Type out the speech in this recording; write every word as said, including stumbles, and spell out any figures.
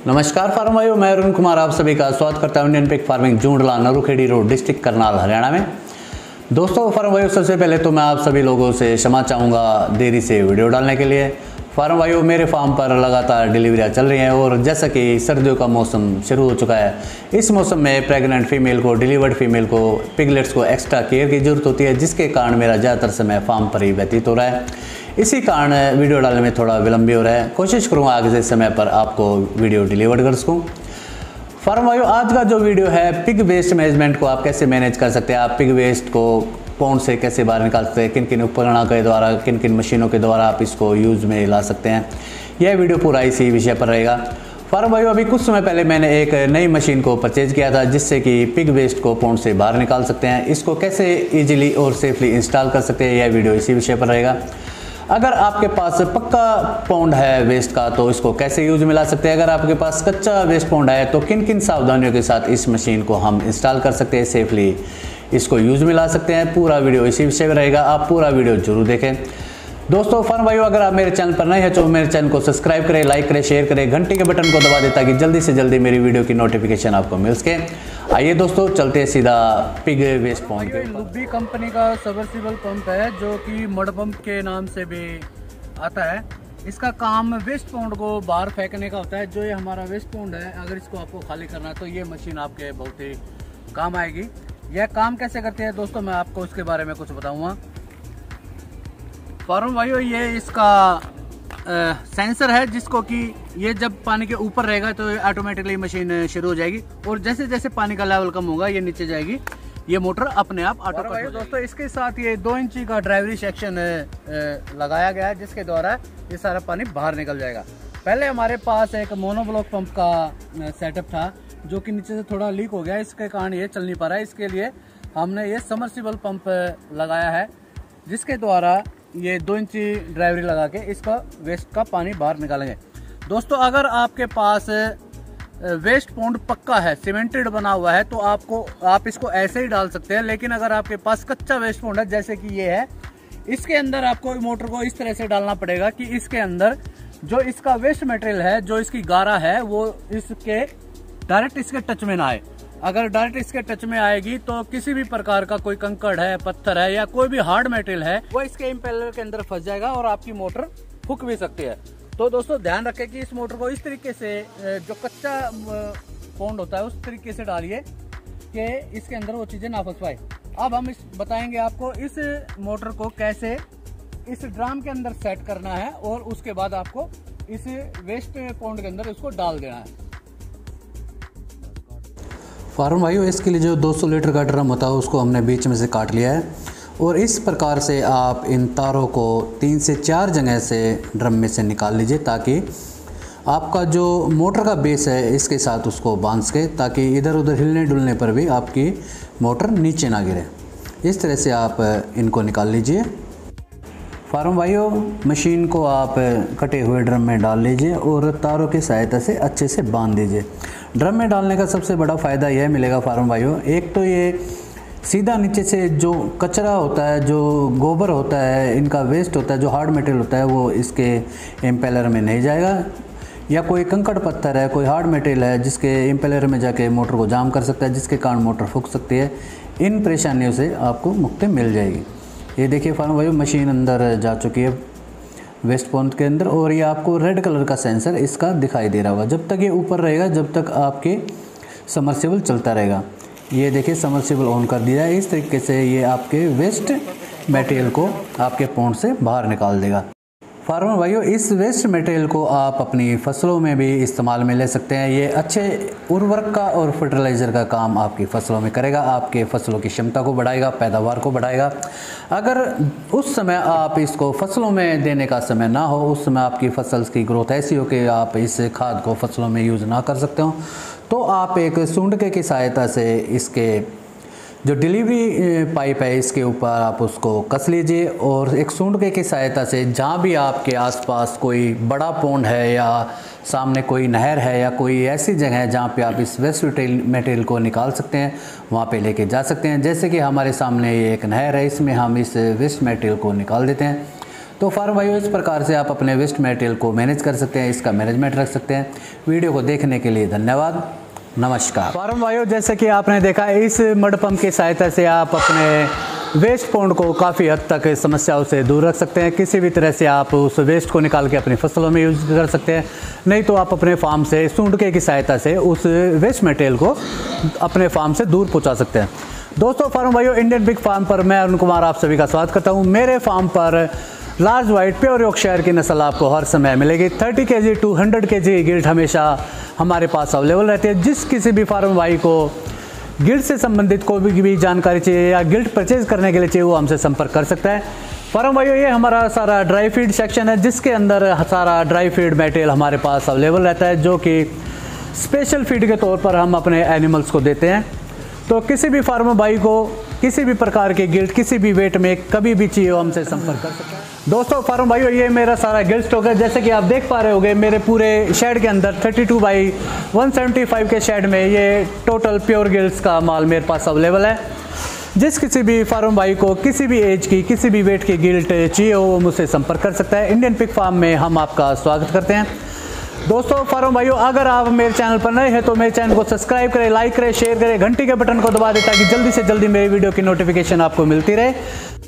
नमस्कार फार्म भाइयों, मैं अरुण कुमार आप सभी का स्वागत करता हूं Indian pig farming Jundla Narukhedi road district Karnal Haryana में। दोस्तों फार्म भाइयों, सबसे पहले तो मैं आप सभी लोगों से क्षमा चाहूँगा देरी से वीडियो डालने के लिए। फार्म भाइयों, मेरे फार्म पर लगातार डिलीवरियाँ चल रही हैं और जैसा कि सर्दियों का मौसम शुरू हो चुका है, इस मौसम में प्रेग्नेंट फीमेल को, डिलीवर्ड फीमेल को, पिगलेट्स को एक्स्ट्रा केयर की ज़रूरत होती है, जिसके कारण मेरा ज़्यादातर समय फार्म पर ही व्यतीत हो रहा है। इसी कारण वीडियो डालने में थोड़ा विलंब भी हो रहा है। कोशिश करूँगा आगे से समय पर आपको वीडियो डिलीवर कर सकूँ। फार्म भाइयों, आज का जो वीडियो है, पिग वेस्ट मैनेजमेंट को आप कैसे मैनेज कर सकते हैं, आप पिग वेस्ट को पॉन्ड से कैसे बाहर निकाल सकते हैं, किन किन उपकरणों के द्वारा, किन किन मशीनों के द्वारा आप इसको यूज़ में ला सकते हैं, यह वीडियो पूरा इसी विषय पर रहेगा। फार्म भाइयों, अभी कुछ समय पहले मैंने एक नई मशीन को परचेज किया था, जिससे कि पिग वेस्ट को पॉन्ड से बाहर निकाल सकते हैं। इसको कैसे ईजिली और सेफली इंस्टॉल कर सकते हैं, यह वीडियो इसी विषय पर रहेगा। अगर आपके पास पक्का पॉन्ड है वेस्ट का, तो इसको कैसे यूज में ला सकते हैं। अगर आपके पास कच्चा वेस्ट पॉन्ड है, तो किन किन सावधानियों के साथ इस मशीन को हम इंस्टॉल कर सकते हैं, सेफली इसको यूज में ला सकते हैं। पूरा वीडियो इसी विषय में रहेगा, आप पूरा वीडियो जरूर देखें। दोस्तों फार्म भाइयों, अगर आप मेरे चैनल पर नए हैं तो मेरे चैनल को सब्सक्राइब करें, लाइक करें, शेयर करें, घंटी के बटन को दबा दें ताकि जल्दी से जल्दी मेरी वीडियो की नोटिफिकेशन आपको मिल सके। आइए दोस्तों, चलते हैं सीधा पिग वेस्ट पॉन्ड के ऊपर। लुब्बी कंपनी का सबमर्सिबल पंप है, जो कि मड पंप के नाम से भी आता है। इसका काम वेस्ट पॉन्ड को बाहर फेंकने का होता है। जो ये हमारा वेस्ट पॉन्ड है, अगर इसको आपको खाली करना है तो ये मशीन आपके बहुत ही काम आएगी। यह काम कैसे करती है दोस्तों, मैं आपको उसके बारे में कुछ बताऊंगा। फार्म भाइयों, ये इसका आ, सेंसर है, जिसको कि ये जब पानी के ऊपर रहेगा तो ऑटोमेटिकली मशीन शुरू हो जाएगी, और जैसे जैसे पानी का लेवल कम होगा ये नीचे जाएगी, ये मोटर अपने आप ऑटो कट हो जाएगी। दोस्तों इसके साथ ये दो इंची का ड्राइवरी सेक्शन लगाया गया है, जिसके द्वारा ये सारा पानी बाहर निकल जाएगा। पहले हमारे पास एक मोनोब्लॉक पंप का सेटअप था, जो कि नीचे से थोड़ा लीक हो गया, इसके कारण ये चल नहीं पा रहा है। इसके लिए हमने ये सबमर्सिबल पंप लगाया है, जिसके द्वारा ये दो इंची ड्राइवरी लगा के इसका वेस्ट का पानी बाहर निकालेंगे। दोस्तों अगर आपके पास वेस्ट पॉन्ड पक्का है, सीमेंटेड बना हुआ है, तो आपको आप इसको ऐसे ही डाल सकते हैं। लेकिन अगर आपके पास कच्चा वेस्ट पॉन्ड है, जैसे कि ये है, इसके अंदर आपको मोटर को इस तरह से डालना पड़ेगा कि इसके अंदर जो इसका वेस्ट मटेरियल है, जो इसकी गारा है, वो इसके डायरेक्ट इसके टच में ना आए। अगर डायरेक्ट इसके टच में आएगी तो किसी भी प्रकार का कोई कंकड़ है, पत्थर है, या कोई भी हार्ड मटेरियल है, वो इसके इम्पेलर के अंदर फंस जाएगा और आपकी मोटर फूक भी सकती है। तो दोस्तों ध्यान रखें कि इस मोटर को इस तरीके से, जो कच्चा पॉन्ड होता है उस तरीके से डालिए कि इसके अंदर वो चीजें ना फंस पाए। अब हम इस बताएंगे आपको इस मोटर को कैसे इस ड्राम के अंदर सेट करना है, और उसके बाद आपको इस वेस्ट पॉन्ड के अंदर इसको डाल देना है। फार्म भाइयों, इसके लिए जो दो सौ लीटर का ड्रम होता है उसको हमने बीच में से काट लिया है, और इस प्रकार से आप इन तारों को तीन से चार जगह से ड्रम में से निकाल लीजिए, ताकि आपका जो मोटर का बेस है इसके साथ उसको बांध सके, ताकि इधर उधर हिलने डुलने पर भी आपकी मोटर नीचे ना गिरे। इस तरह से आप इनको निकाल लीजिए। फार्म भाइयों, मशीन को आप कटे हुए ड्रम में डाल लीजिए और तारों की सहायता से अच्छे से बांध दीजिए। ड्रम में डालने का सबसे बड़ा फ़ायदा यह मिलेगा फार्म भाइयों, एक तो ये सीधा नीचे से जो कचरा होता है, जो गोबर होता है, इनका वेस्ट होता है, जो हार्ड मटेरियल होता है, वो इसके इम्पेलर में नहीं जाएगा, या कोई कंकड़ पत्थर है, कोई हार्ड मटेरियल है जिसके इम्पेलर में जाके मोटर को जाम कर सकता है, जिसके कारण मोटर फूक सकती है। इन परेशानियों से आपको मुक्ति मिल जाएगी। ये देखिए फार्म भाइयों, मशीन अंदर जा चुकी है वेस्ट पॉन्ड के अंदर, और ये आपको रेड कलर का सेंसर इसका दिखाई दे रहा होगा। जब तक ये ऊपर रहेगा, जब तक आपके सबमर्सिबल चलता रहेगा। ये देखिए सबमर्सिबल ऑन कर दिया है। इस तरीके से ये आपके वेस्ट मटेरियल को आपके पॉन्ड से बाहर निकाल देगा। फार्मर भाइयों, इस वेस्ट मटेरियल को आप अपनी फसलों में भी इस्तेमाल में ले सकते हैं। ये अच्छे उर्वरक का और फर्टिलाइज़र का काम आपकी फसलों में करेगा, आपके फसलों की क्षमता को बढ़ाएगा, पैदावार को बढ़ाएगा। अगर उस समय आप इसको फसलों में देने का समय ना हो, उस समय आपकी फसल की ग्रोथ ऐसी हो कि आप इस खाद को फसलों में यूज़ ना कर सकते हो, तो आप एक सूंडके की सहायता से इसके जो डिलीवरी पाइप है इसके ऊपर आप उसको कस लीजिए, और एक सूंडके की सहायता से जहाँ भी आपके आसपास कोई बड़ा पॉन्ड है, या सामने कोई नहर है, या कोई ऐसी जगह है जहाँ पे आप इस वेस्ट मटेरियल को निकाल सकते हैं, वहाँ पे लेके जा सकते हैं। जैसे कि हमारे सामने ये एक नहर है, इसमें हम इस वेस्ट मटेरियल को निकाल देते हैं। तो फार्म भाइयों इस प्रकार से आप अपने वेस्ट मटेरियल को मैनेज कर सकते हैं, इसका मैनेजमेंट रख सकते हैं। वीडियो को देखने के लिए धन्यवाद, नमस्कार। फार्म भाइयों जैसे कि आपने देखा, इस मड पंप की सहायता से आप अपने वेस्ट पॉन्ड को काफ़ी हद तक समस्याओं से दूर रख सकते हैं। किसी भी तरह से आप उस वेस्ट को निकाल के अपनी फसलों में यूज़ कर सकते हैं, नहीं तो आप अपने फार्म से सूंढके की सहायता से उस वेस्ट मटेरियल को अपने फार्म से दूर पहुंचा सकते हैं। दोस्तों फार्म भाइयों, इंडियन पिग फार्म पर मैं अरुण कुमार आप सभी का स्वागत करता हूं। मेरे फार्म पर लार्ज वाइट प्योर यॉर्कशायर की नस्ल आपको हर समय मिलेगी। तीस केजी टू सौ केजी गिल्ट हमेशा हमारे पास अवेलेबल रहती है। जिस किसी भी फार्म भाई को गिल्ट से संबंधित कोई भी जानकारी चाहिए या गिल्ट परचेज करने के लिए चाहिए, वो हमसे संपर्क कर सकता है। फार्म भाइयों, ये हमारा सारा ड्राई फीड सेक्शन है, जिसके अंदर सारा ड्राई फीड मटेरियल हमारे पास अवेलेबल रहता है, जो कि स्पेशल फीड के तौर पर हम अपने एनिमल्स को देते हैं। तो किसी भी फार्म भाई को किसी भी प्रकार के गिल्ट किसी भी वेट में कभी भी चाहिए, वो हमसे संपर्क कर सकते हैं। दोस्तों फार्म भाइयों, ये मेरा सारा गिल्ट स्टॉक है। जैसे कि आप देख पा रहे होंगे, मेरे पूरे शेड के अंदर बत्तीस बाई एक सौ पचहत्तर के शेड में ये टोटल प्योर गिल्ट्स का माल मेरे पास अवेलेबल है। जिस किसी भी फार्म भाई को किसी भी एज की किसी भी वेट की गिल्ट चाहिए हो, वो मुझसे संपर्क कर सकता है। इंडियन पिग फार्म में हम आपका स्वागत करते हैं। दोस्तों फार्म भाइयों, अगर आप मेरे चैनल पर नए हैं तो मेरे चैनल को सब्सक्राइब करें, लाइक करें, शेयर करें, घंटी के बटन को दबा दें ताकि जल्दी से जल्दी मेरी वीडियो की नोटिफिकेशन आपको मिलती रहे।